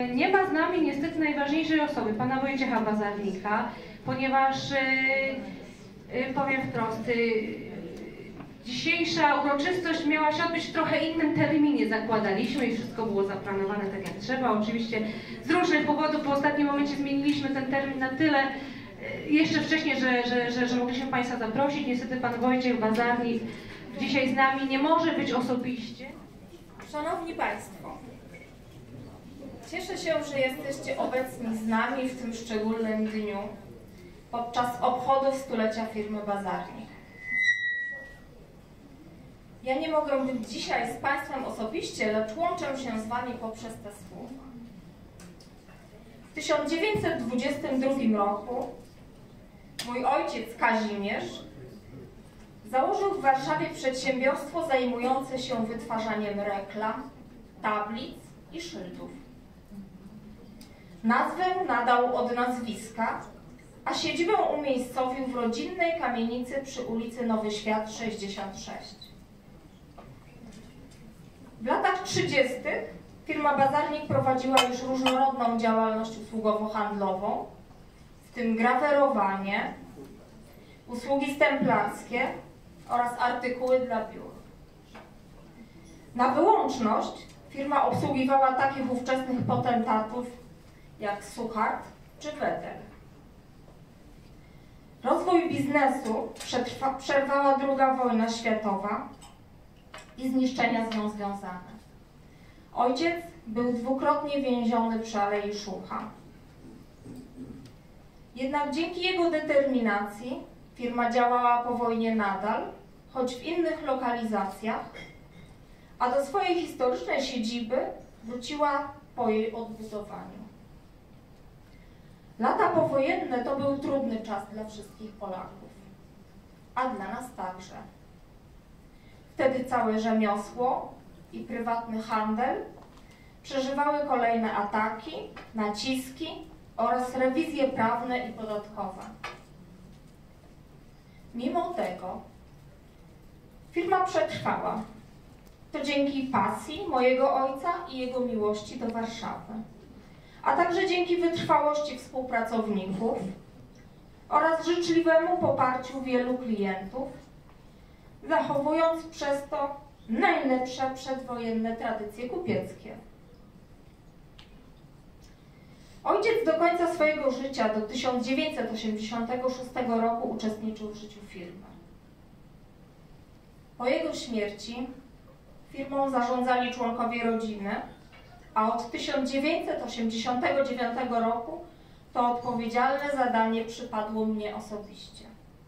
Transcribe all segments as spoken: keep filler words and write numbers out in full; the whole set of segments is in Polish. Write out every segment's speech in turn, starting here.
Nie ma z nami niestety najważniejszej osoby, pana Wojciecha Bazarnika, ponieważ, yy, yy, powiem wprost, yy, dzisiejsza uroczystość miała się odbyć w trochę innym terminie, zakładaliśmy i wszystko było zaplanowane tak jak trzeba. Oczywiście z różnych powodów po ostatnim momencie zmieniliśmy ten termin na tyle yy, jeszcze wcześniej, że, że, że, że mogliśmy Państwa zaprosić. Niestety pan Wojciech Bazarnik dzisiaj z nami nie może być osobiście. Szanowni Państwo, cieszę się, że jesteście obecni z nami w tym szczególnym dniu podczas obchodów stulecia firmy Bazarnik. Ja nie mogę być dzisiaj z Państwem osobiście, lecz łączę się z Wami poprzez te słowa. W tysiąc dziewięćset dwudziestym drugim roku mój ojciec Kazimierz założył w Warszawie przedsiębiorstwo zajmujące się wytwarzaniem reklam, tablic i szyldów. Nazwę nadał od nazwiska, a siedzibę umiejscowił w rodzinnej kamienicy przy ulicy Nowy Świat sześćdziesiąt sześć. W latach trzydziestych firma Bazarnik prowadziła już różnorodną działalność usługowo-handlową, w tym grawerowanie, usługi stemplarskie oraz artykuły dla biur. Na wyłączność firma obsługiwała takich ówczesnych potentatów jak Suchard czy Wedel. Rozwój biznesu przetrwa, przerwała druga wojna światowa i zniszczenia z nią związane. Ojciec był dwukrotnie więziony przy Alei Szucha. Jednak dzięki jego determinacji firma działała po wojnie nadal, choć w innych lokalizacjach, a do swojej historycznej siedziby wróciła po jej odbudowaniu. Lata powojenne to był trudny czas dla wszystkich Polaków, a dla nas także. Wtedy całe rzemiosło i prywatny handel przeżywały kolejne ataki, naciski oraz rewizje prawne i podatkowe. Mimo tego firma przetrwała. To dzięki pasji mojego ojca i jego miłości do Warszawy, a także dzięki wytrwałości współpracowników oraz życzliwemu poparciu wielu klientów, zachowując przez to najlepsze przedwojenne tradycje kupieckie. Ojciec do końca swojego życia, do tysiąc dziewięćset osiemdziesiątego szóstego roku, uczestniczył w życiu firmy. Po jego śmierci firmą zarządzali członkowie rodziny, a od tysiąc dziewięćset osiemdziesiątego dziewiątego roku to odpowiedzialne zadanie przypadło mnie osobiście.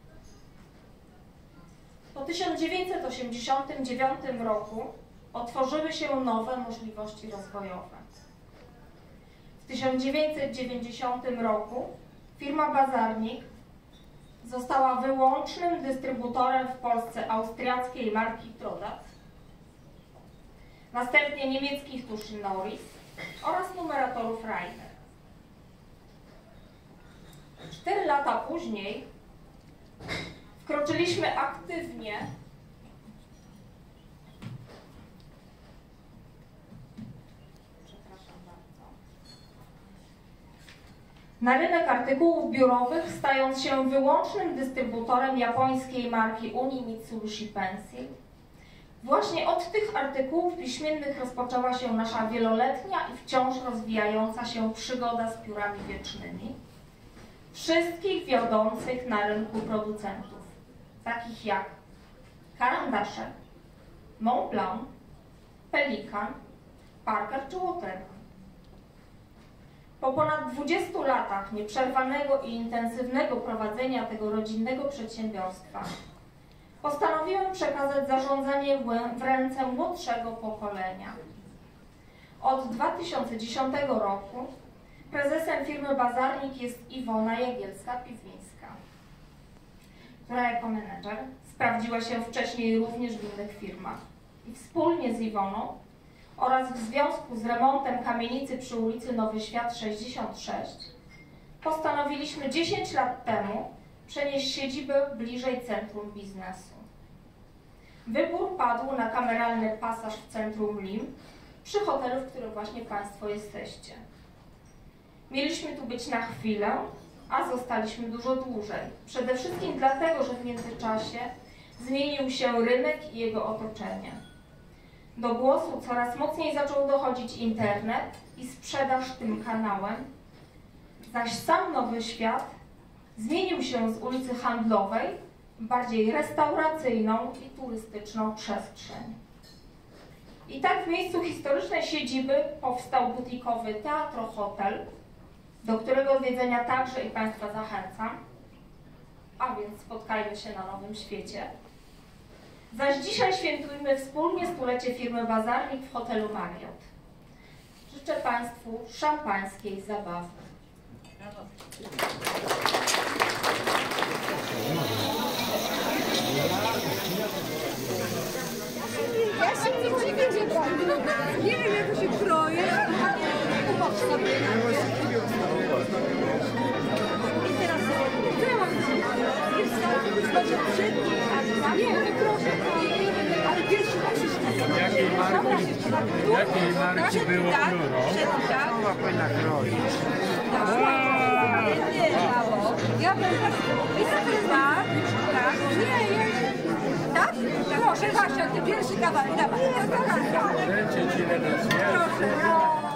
Po tysiąc dziewięćset osiemdziesiątym dziewiątym roku otworzyły się nowe możliwości rozwojowe. W tysiąc dziewięćset dziewięćdziesiątym roku firma Bazarnik została wyłącznym dystrybutorem w Polsce austriackiej marki Trodat, następnie niemieckich tuszy Norris oraz numeratorów Rainer. Cztery lata później wkroczyliśmy aktywnie przepraszam bardzo, na rynek artykułów biurowych, stając się wyłącznym dystrybutorem japońskiej marki Uni Mitsubishi Pencil. Właśnie od tych artykułów piśmiennych rozpoczęła się nasza wieloletnia i wciąż rozwijająca się przygoda z piórami wiecznymi wszystkich wiodących na rynku producentów, takich jak Caran-d'Ache, Montblanc, Pelikan, Parker czy Waterman. Po ponad dwudziestu latach nieprzerwanego i intensywnego prowadzenia tego rodzinnego przedsiębiorstwa postanowiłem przekazać zarządzanie w ręce młodszego pokolenia. Od dwa tysiące dziesiątego roku prezesem firmy Bazarnik jest Iwona Jagielska-Piwińska, która jako menedżer sprawdziła się wcześniej również w innych firmach. I wspólnie z Iwoną oraz w związku z remontem kamienicy przy ulicy Nowy Świat sześćdziesiąt sześć postanowiliśmy dziesięć lat temu przenieść siedzibę bliżej centrum biznesu. Wybór padł na kameralny pasaż w centrum Lim, przy hotelu, w którym właśnie Państwo jesteście. Mieliśmy tu być na chwilę, a zostaliśmy dużo dłużej. Przede wszystkim dlatego, że w międzyczasie zmienił się rynek i jego otoczenie. Do głosu coraz mocniej zaczął dochodzić internet i sprzedaż tym kanałem, zaś sam Nowy Świat zmienił się z ulicy Handlowej w bardziej restauracyjną i turystyczną przestrzeń. I tak w miejscu historycznej siedziby powstał butikowy Teatro Hotel, do którego odwiedzenia także i Państwa zachęcam, a więc spotkajmy się na Nowym Świecie. Zaś dzisiaj świętujmy wspólnie stulecie firmy Bazarnik w hotelu Marriott. Życzę Państwu szampańskiej zabawy. Ja się nie dziwię, że tak. Nie wiem, jak to się kroje. Popatrz sobie na mnie. I teraz co ja mam zrobić? Wiesz co? Może przedni, a nie, to proszę. Ale pierwszy raz się tak. Jakiej marki, jakiej marki było pióro? Mama powinna kroić. Nie, brawo. Ja bym tak... Tak, tak. Nie, ja... Tak? Proszę, Basia, ty pierwszy kawałek, dawaj. Kręcić ile nas Proszę, no.